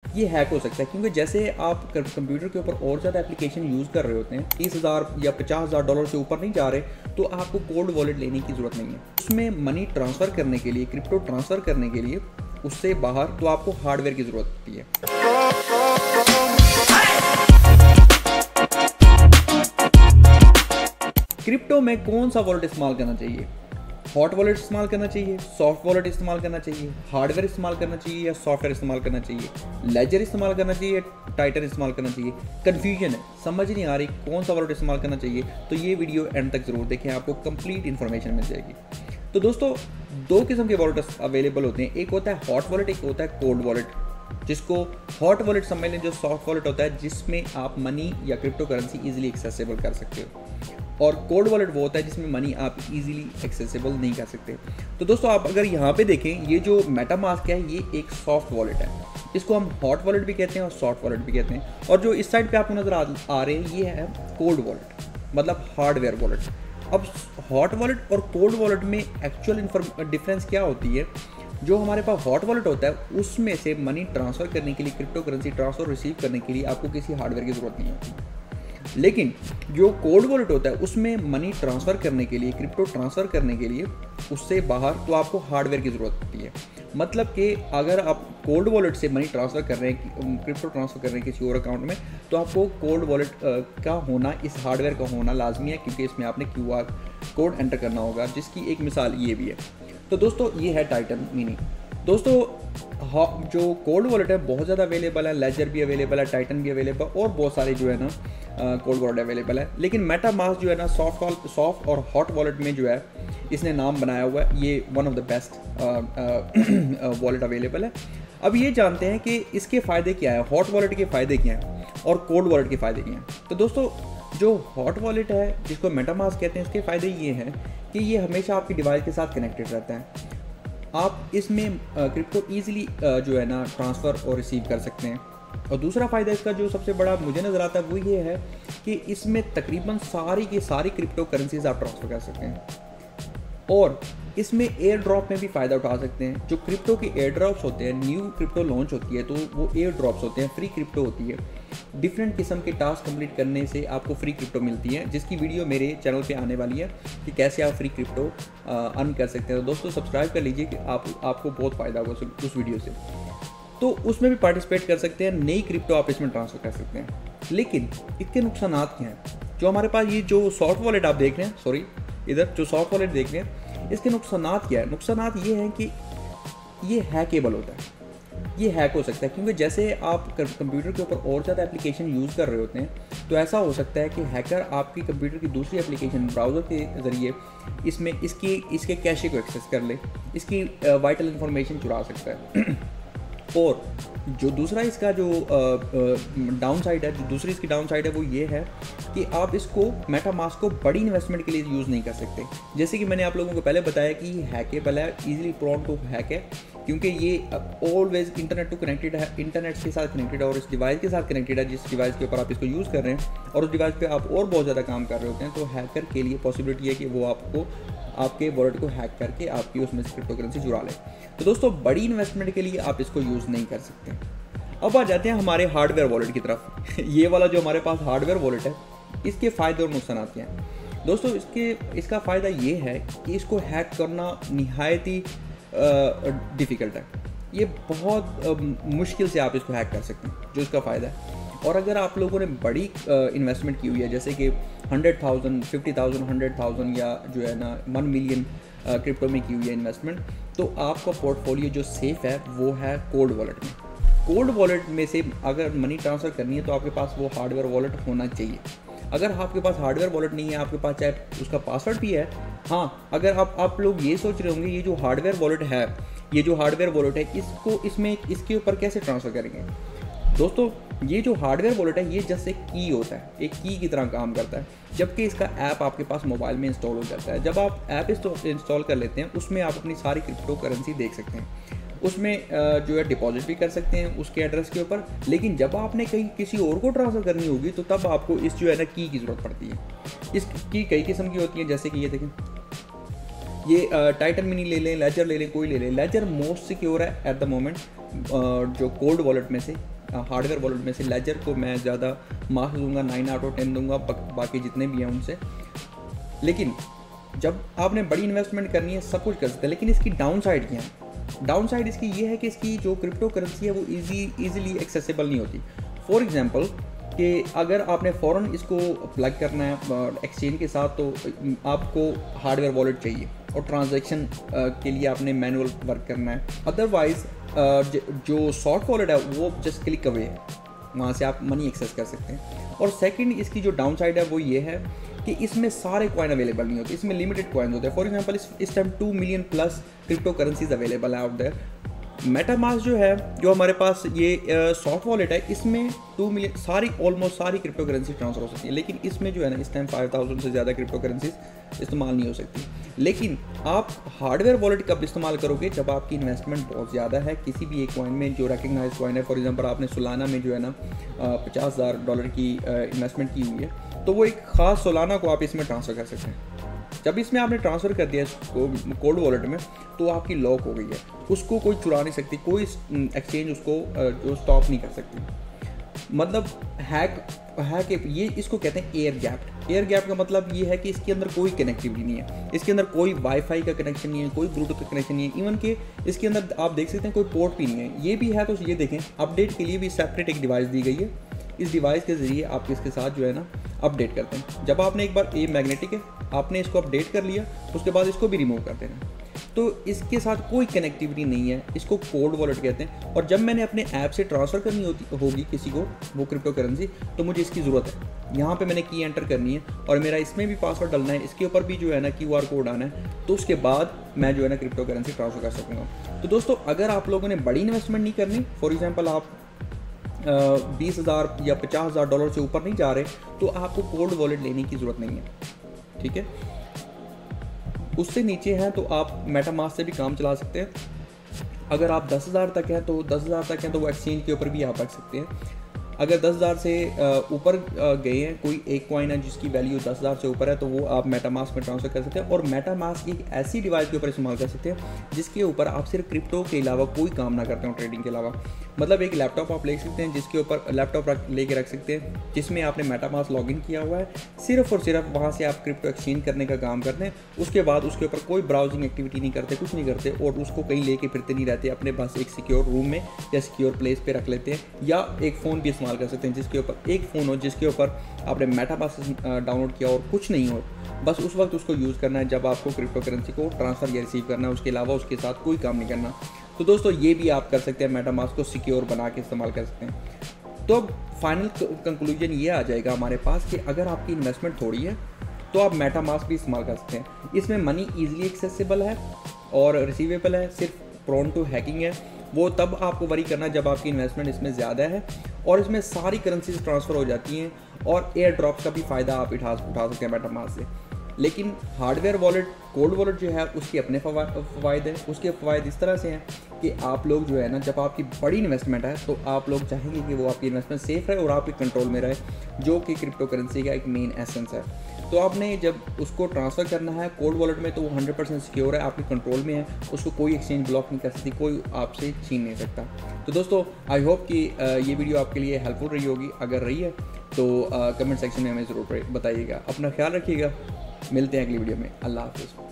ये हैक हो सकता है, क्योंकि जैसे आप कंप्यूटर के ऊपर और ज़्यादा एप्लीकेशन यूज़ कर रहे होते हैं, 30,000 या 50,000 डॉलर से ऊपर नहीं जा रहे, तो आपको कोल्ड वॉलेट लेने की ज़रूरत नहीं है। उसमें मनी ट्रांसफ़र करने के लिए, क्रिप्टो ट्रांसफ़र करने के लिए उससे बाहर तो आपको हार्डवेयर की ज़रूरत होती है। क्रिप्टो में कौन सा वॉलेट इस्तेमाल करना चाहिए? हॉट वॉलेट इस्तेमाल करना चाहिए, सॉफ्ट वॉलेट इस्तेमाल करना चाहिए, हार्डवेयर इस्तेमाल करना चाहिए या सॉफ्टवेयर इस्तेमाल करना चाहिए, लेजर इस्तेमाल करना चाहिए या टाइटन इस्तेमाल करना चाहिए? कन्फ्यूजन है, समझ नहीं आ रही कौन सा वॉलेट इस्तेमाल करना चाहिए, तो ये वीडियो एंड तक ज़रूर देखें, आपको कंप्लीट इन्फॉर्मेशन मिल जाएगी। तो दोस्तों, दो किस्म के वॉलेट अवेलेबल होते हैं, एक होता है हॉट वॉलेट, एक होता है कोल्ड वॉलेट। जिसको हॉट वॉलेट समझ लें, जो सॉफ्ट वॉलेट होता है जिसमें आप मनी या क्रिप्टो करेंसी ईजिली एक्सेसिबल कर सकते हो, और कोल्ड वॉलेट वो होता है जिसमें मनी आप इजीली एक्सेसिबल नहीं कर सकते। तो दोस्तों, आप अगर यहाँ पे देखें, ये जो मेटामास्क है ये एक सॉफ्ट वॉलेट है, इसको हम हॉट वॉलेट भी कहते हैं और सॉफ्ट वॉलेट भी कहते हैं। और जो इस साइड पे आपको नज़र आ रहे हैं ये है कोल्ड वॉलेट, मतलब हार्डवेयर वॉलेट। अब हॉट वॉलेट और कोल्ड वॉलेट में एक्चुअल डिफरेंस क्या होती है? जो हमारे पास हॉट वॉलेट होता है उसमें से मनी ट्रांसफ़र करने के लिए, क्रिप्टो करेंसी ट्रांसफ़र रिसीव करने के लिए आपको किसी हार्डवेयर की ज़रूरत नहीं होती। लेकिन जो कोल्ड वॉलेट होता है उसमें मनी ट्रांसफ़र करने के लिए, क्रिप्टो ट्रांसफ़र करने के लिए उससे बाहर तो आपको हार्डवेयर की ज़रूरत होती है। मतलब कि अगर आप कोल्ड वॉलेट से मनी ट्रांसफ़र कर रहे हैं, क्रिप्टो ट्रांसफ़र कर रहे हैं किसी और अकाउंट में, तो आपको कोल्ड वॉलेट का होना, इस हार्डवेयर का होना लाजमी है, क्योंकि इसमें आपने QR कोड एंटर करना होगा, जिसकी एक मिसाल ये भी है। तो दोस्तों, ये है टाइटन मिनी। दोस्तों, जो कोल्ड वॉलेट है बहुत ज़्यादा अवेलेबल है, लेजर भी अवेलेबल है, टाइटन भी अवेलेबल, और बहुत सारे जो है ना कोल्ड वॉलेट अवेलेबल है। लेकिन मेटामास्क जो है ना सॉफ्ट और हॉट वॉलेट में जो है इसने नाम बनाया हुआ है, ये one of the best wallet available है। अब ये जानते हैं कि इसके फ़ायदे क्या है, हॉट वॉलेट के फ़ायदे क्या हैं और कोल्ड वॉलेट के फ़ायदे क्या हैं। तो दोस्तों, जो हॉट वॉलेट है जिसको मेटामास्क कहते हैं, इसके फ़ायदे ये हैं कि ये हमेशा आपकी डिवाइस के साथ कनेक्टेड रहता है। आप इसमें क्रिप्टो ईजिली जो है ना ट्रांसफ़र और रिसीव कर सकते हैं। और दूसरा फ़ायदा इसका जो सबसे बड़ा मुझे नज़र आता है वो ये है कि इसमें तकरीबन सारी की सारी क्रिप्टो करेंसीज आप ट्रांसफ़र कर सकते हैं, और इसमें एयर ड्रॉप में भी फ़ायदा उठा सकते हैं। जो क्रिप्टो के एयर ड्रॉप्स होते हैं, न्यू क्रिप्टो लॉन्च होती है तो वो एयर ड्रॉप्स होते हैं, फ्री क्रिप्टो होती है। डिफरेंट किस्म के टास्क कंप्लीट करने से आपको फ्री क्रिप्टो मिलती है, जिसकी वीडियो मेरे चैनल पे आने वाली है कि कैसे आप फ्री क्रिप्टो अर्न कर सकते हैं। तो दोस्तों, सब्सक्राइब कर लीजिए कि आपको बहुत फ़ायदा होगा उस वीडियो से। तो उसमें भी पार्टिसिपेट कर सकते हैं, नई क्रिप्टो आप इसमें ट्रांसफ़र कर सकते हैं। लेकिन इसके नुकसान क्या हैं? जो हमारे पास ये जो सॉफ्ट वॉलेट आप देख रहे हैं, सॉरी इधर जो सॉफ्ट वॉलेट देख रहे हैं, इसके नुकसान क्या है? नुकसान ये हैं कि ये हैकेबल होता है, ये हैक हो सकता है, क्योंकि जैसे आप कंप्यूटर के ऊपर और ज़्यादा एप्लीकेशन यूज़ कर रहे होते हैं, तो ऐसा हो सकता है कि हैकर आपकी कंप्यूटर की दूसरी एप्लीकेशन ब्राउज़र के ज़रिए इसमें इसके कैशे को एक्सेस कर ले, इसकी वाइटल इन्फॉर्मेशन चुरा सकता है। और जो दूसरा इसका जो डाउन साइड है, जो दूसरी इसकी डाउन साइड है वो ये है कि आप इसको मेटामास्क को बड़ी इन्वेस्टमेंट के लिए यूज़ नहीं कर सकते। जैसे कि मैंने आप लोगों को पहले बताया कि ये हैकेबल है, ईजिली प्रोन टू हैक है, क्योंकि ये ऑलवेज इंटरनेट टू कनेक्टेड है, इंटरनेट के साथ कनेक्टेड है और इस डिवाइस के साथ कनेक्टेड है, जिस डिवाइस के ऊपर आप इसको यूज़ कर रहे हैं, और उस डिवाइस पे आप और बहुत ज़्यादा काम कर रहे होते हैं। तो हैकर के लिए पॉसिबिलिटी है कि वो आपको आपके वॉलेट को हैक करके आपकी उसमें से क्रिप्टो करेंसी चुरा ले। तो दोस्तों, बड़ी इन्वेस्टमेंट के लिए आप इसको यूज़ नहीं कर सकते। अब आ जाते हैं हमारे हार्डवेयर वॉलेट की तरफ। ये वाला जो हमारे पास हार्डवेयर वॉलेट है, इसके फ़ायदे और नुकसान क्या हैं? दोस्तों, इसका फ़ायदा ये है कि इसको हैक करना निहायत ही डिफ़िकल्ट है। ये बहुत मुश्किल से आप इसको हैक कर सकते हैं, जो इसका फ़ायदा है। और अगर आप लोगों ने बड़ी इन्वेस्टमेंट की हुई है, जैसे कि 100,000, 50,000, 100,000 या जो है ना 1 मिलियन क्रिप्टो में की हुई है इन्वेस्टमेंट, तो आपका पोर्टफोलियो जो सेफ़ है वो है कोल्ड वॉलेट में। कोल्ड वॉलेट में से अगर मनी ट्रांसफ़र करनी है तो आपके पास वो हार्डवेयर वॉलेट होना चाहिए। अगर आपके पास हार्डवेयर वॉलेट नहीं है, आपके पास चाहे उसका पासवर्ड भी है, हाँ, अगर आप लोग ये सोच रहे होंगे ये जो हार्डवेयर वॉलेट है, इसके ऊपर कैसे ट्रांसफ़र करेंगे? दोस्तों, ये जो हार्डवेयर वॉलेट है ये जस्ट एक की होता है, एक की की तरह काम करता है, जबकि इसका ऐप आपके पास मोबाइल में इंस्टॉल हो जाता है। जब आप ऐप इंस्टॉल कर लेते हैं, उसमें आप अपनी सारी क्रिप्टो करेंसी देख सकते हैं, उसमें जो है डिपॉजिट भी कर सकते हैं उसके एड्रेस के ऊपर। लेकिन जब आपने कहीं किसी और को ट्रांसफ़र करनी होगी तो तब आपको इस जो है ना की ज़रूरत पड़ती है। इस की कई किस्म की होती हैं, जैसे कि ये देखें, ये टाइटन मिनी ले लें, लेजर ले लें, कोई ले लें। लेजर मोस्ट सिक्योर है एट द मोमेंट जो कोल्ड वॉलेट में से, हार्डवेयर वॉलेट में से लेजर को मैं ज़्यादा मार्क्स दूंगा, 9/10 दूंगा, बाकी जितने भी हैं उनसे। लेकिन जब आपने बड़ी इन्वेस्टमेंट करनी है सब कुछ कर सकते हैं, लेकिन इसकी डाउन साइड क्या है? डाउन साइड इसकी ये है कि इसकी जो क्रिप्टो करेंसी है वो ईजिली एक्सेसिबल नहीं होती। फॉर एग्जांपल कि अगर आपने फ़ौरन इसको प्लग करना है एक्सचेंज के साथ, तो आपको हार्डवेयर वॉलेट चाहिए और ट्रांजैक्शन के लिए आपने मैनुअल वर्क करना है। अदरवाइज़ जो सॉफ्ट वॉलेट है वो जस्ट क्लिक अवे है, वहाँ से आप मनी एक्सेस कर सकते हैं। और सेकंड इसकी जो डाउन साइड है वो ये है कि इसमें सारे कॉइन अवेलेबल नहीं होते, इसमें लिमिटेड कॉइन होते हैं। फॉर एग्जांपल इस time 2 million plus crypto currencies available है आउट देयर। मेटामास्क जो है, जो हमारे पास ये सॉफ्ट वॉलेट है, इसमें 2 मिलियन ऑलमोस्ट सारी क्रिप्टो करेंसी ट्रांसफर हो सकती है। लेकिन इसमें जो है ना, इस टाइम 5000 से ज़्यादा क्रिप्टो करेंसीज इस्तेमाल नहीं हो सकती। लेकिन आप हार्डवेयर वॉलेट कब इस्तेमाल करोगे? जब आपकी इन्वेस्टमेंट बहुत ज़्यादा है किसी भी एक कॉइन में जो रिकग्नाइज कॉइन है। फॉर एग्जांपल आपने सोलाना में जो है ना $50,000 की इन्वेस्टमेंट की हुई है, तो वो एक ख़ास सोलाना को आप इसमें ट्रांसफ़र कर सकते हैं। जब इसमें आपने ट्रांसफ़र कर दिया कोल्ड वॉलेट में, तो आपकी लॉक हो गई है, उसको कोई चुरा नहीं सकती, कोई एक्सचेंज उसको जो स्टॉप नहीं कर सकती। मतलब हैक ये इसको कहते हैं एयर गैप। एयर गैप का मतलब ये है कि इसके अंदर कोई कनेक्टिविटी नहीं है, इसके अंदर कोई वाईफाई का कनेक्शन नहीं है, कोई ब्लूटूथ का कनेक्शन नहीं है, इवन कि इसके अंदर आप देख सकते हैं कोई पोर्ट भी नहीं है। ये भी है तो ये देखें, अपडेट के लिए भी सेपरेट एक डिवाइस दी गई है। इस डिवाइस के ज़रिए आप इसके साथ जो है ना अपडेट करते हैं। जब आपने एक बार, ये मैग्नेटिक है, आपने इसको अपडेट कर लिया, उसके बाद इसको भी रिमूव कर देना। तो इसके साथ कोई कनेक्टिविटी नहीं है, इसको कोल्ड वॉलेट कहते हैं। और जब मैंने अपने ऐप से ट्रांसफ़र करनी होगी किसी को वो क्रिप्टो करेंसी, तो मुझे इसकी ज़रूरत है। यहाँ पे मैंने की एंटर करनी है और मेरा इसमें भी पासवर्ड डालना है, इसके ऊपर भी जो है ना QR कोड आना है, तो उसके बाद मैं जो है ना क्रिप्टो करेंसी ट्रांसफ़र कर सकूँगा। तो दोस्तों, अगर आप लोगों ने बड़ी इन्वेस्टमेंट नहीं करनी, फॉर एग्जाम्पल आप 20,000 या $50,000 से ऊपर नहीं जा रहे, तो आपको कोल्ड वॉलेट लेने की ज़रूरत नहीं है, ठीक है। उससे नीचे हैं तो आप मेटामास्क से भी काम चला सकते हैं। अगर आप 10,000 तक हैं तो 10,000 तक हैं तो वो एक्सचेंज के ऊपर भी आप रख सकते हैं। अगर 10,000 से ऊपर गए हैं, कोई एक कॉइन है जिसकी वैल्यू 10,000 से ऊपर है, तो वो आप मेटामास्क में ट्रांसफ़र कर सकते हैं। और मेटामास्क एक ऐसी डिवाइस के ऊपर इस्तेमाल कर सकते हैं जिसके ऊपर आप सिर्फ क्रिप्टो के अलावा कोई काम ना करते हो, ट्रेडिंग के अलावा। मतलब एक लैपटॉप आप ले सकते हैं जिसके ऊपर लैपटॉप लेके रख सकते हैं जिसमें आपने मेटामास्क लॉगिन किया हुआ है, सिर्फ और सिर्फ वहाँ से आप क्रिप्टो एक्सचेंज करने का काम करते हैं। उसके बाद उसके ऊपर कोई ब्राउजिंग एक्टिविटी नहीं करते, कुछ नहीं करते, और उसको कहीं लेके फिरते नहीं रहते, अपने पास एक सिक्योर रूम में या सिक्योर प्लेस पे रख लेते हैं। या एक फ़ोन भी इस्तेमाल कर सकते हैं जिसके ऊपर एक फ़ोन हो जिसके ऊपर आपने मेटामास्क डाउनलोड किया और कुछ नहीं हो, बस उस वक्त उसको यूज़ करना है जब आपको क्रिप्टो करेंसी को ट्रांसफ़र या रिसीव करना है। उसके अलावा उसके साथ कोई काम नहीं करना। तो दोस्तों, ये भी आप कर सकते हैं, मेटामास्क को सिक्योर बना के इस्तेमाल कर सकते हैं। तो अब फाइनल कंक्लूजन ये आ जाएगा हमारे पास कि अगर आपकी इन्वेस्टमेंट थोड़ी है तो आप मेटामास्क भी इस्तेमाल कर सकते हैं। इसमें मनी ईजिली एक्सेसिबल है और रिसीवेबल है, सिर्फ प्रोन टू हैकिंग है। वो तब आपको वरी करना जब आपकी इन्वेस्टमेंट इसमें ज़्यादा है और इसमें सारी करेंसीज ट्रांसफ़र हो जाती हैं, और एयर ड्रॉप का भी फ़ायदा आप उठा सकते हैं मेटामास्क से। लेकिन हार्डवेयर वॉलेट, कोल्ड वॉलेट जो है, उसके अपने फ़वाइद हैं। उसके फ़वाइद इस तरह से हैं कि आप लोग जो है ना, जब आपकी बड़ी इन्वेस्टमेंट है तो आप लोग चाहेंगे कि वो आपकी इन्वेस्टमेंट सेफ़ रहे और आपके कंट्रोल में रहे, जो कि क्रिप्टो करेंसी का एक मेन एसेंस है। तो आपने जब उसको ट्रांसफ़र करना है कोल्ड वॉलेट में, तो वो 100% सिक्योर है, आपके कंट्रोल में है, उसको कोई एक्सचेंज ब्लॉक नहीं कर सकती, कोई आपसे छीन नहीं सकता। तो दोस्तों, आई होप कि ये वीडियो आपके लिए हेल्पफुल रही होगी। अगर रही है तो कमेंट सेक्शन में हमें ज़रूर बताइएगा। अपना ख्याल रखिएगा, मिलते हैं अगली वीडियो में। अल्लाह हाफ़िज़।